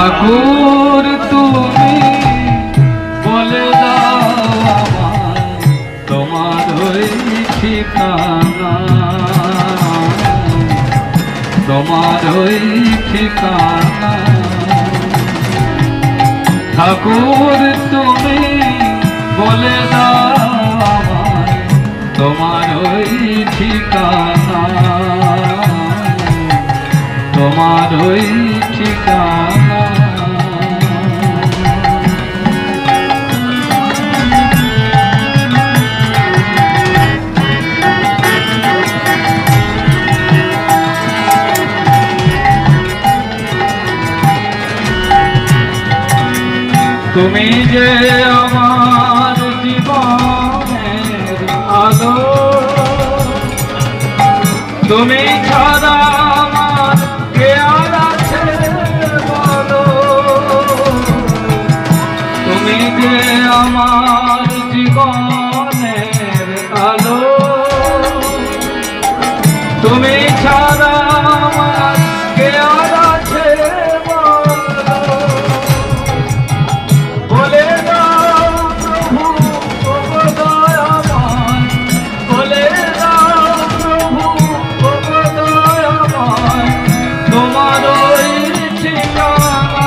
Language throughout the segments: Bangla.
ঠাকুর তুমি বলে দাও তোমার ওই ঠিকানা, তোমার ওই ঠিকানা। ঠাকুর তুমি বলে দাও তোমার ওই ঠিকানা, তোমার ওই ঠিকানা। তুমি যে আমার জীবনের আলো, তুমি ছাড়া আমার কে আর আছে বলো। তুমি যে আমার জীবনের আলো, তুমি ছাড়া আমার কে আর আছে বলো। বলে দাও প্রভু ওগো দয়াময়, বলে দাও প্রভু ওগো দয়াময় তোমার ওই ঠিকানা।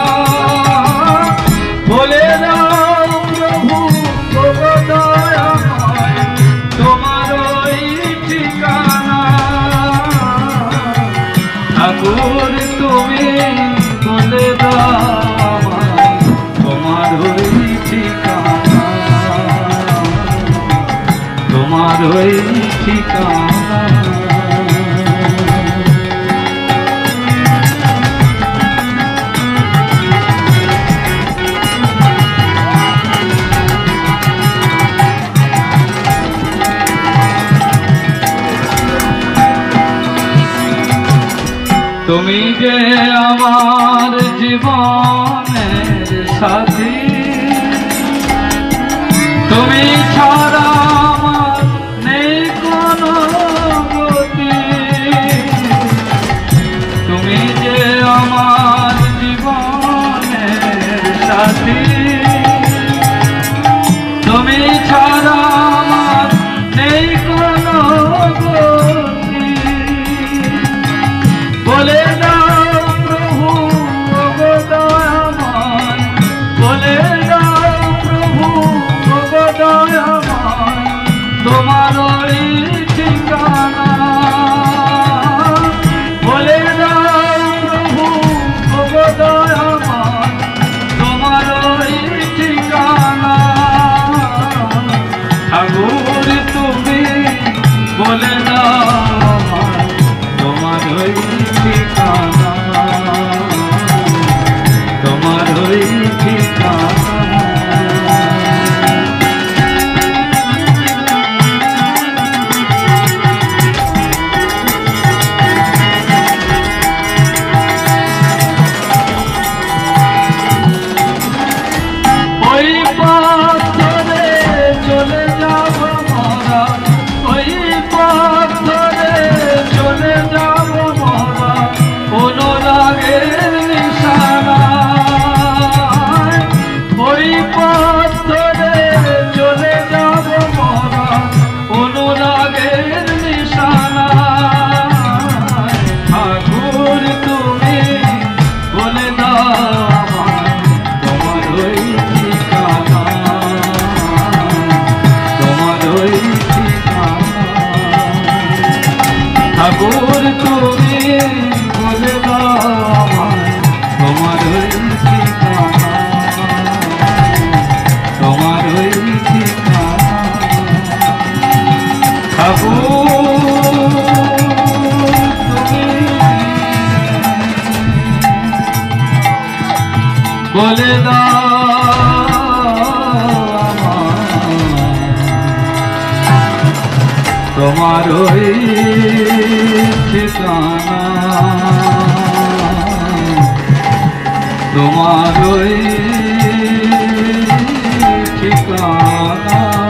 বলে দাও প্রভু ওগো দয়াময় তোমার ওই ঠিকানা। ঠাকুর তুমি বলে দাও তোমার ওই ঠিকানা, তোমার ওই ঠিকানা। তুমি যে আমার জীবনের সাথী, তুমি ছাড়া আমার নেই কোনো গতি। তুমি যে আমার জীবনের সাথী, তুমি ছাড়া আমার নেই কোনো গতি। বলে দাও প্রভু ওগো দয়াময়, বলে দাও প্রভু ওগো দয়াময় তোমার ওই ঠিকানা। বলে দাও প্রভু ওগো দয়াময় তোমার ওই ঠিকানা। ঠাকুর তুমি বলে দাও তোমার ওই ঠিকানা, তোমার ওই ঠিকানা। ওই পথ ধরে চলে যাব মোরা, ওই পথ ধরে চলে যাব মোরা অনুরাগের নিশানায়। ওই পথ ধরে চলে যাব মোরা অনুরাগের নিশানায়। ঠাকুর তুমি বলে দাও তোমার ওই ঠিকানা, তোমার ওই ঠিকানা। ঠাকুর তুমি বলে দাও তোমার ওই ঠিকানা, তোমার ওই ঠিকানা। ঠাকুর তুমি বলে দাও তোমার ওই ঠিকানা, তোমার ওই ঠিকানা।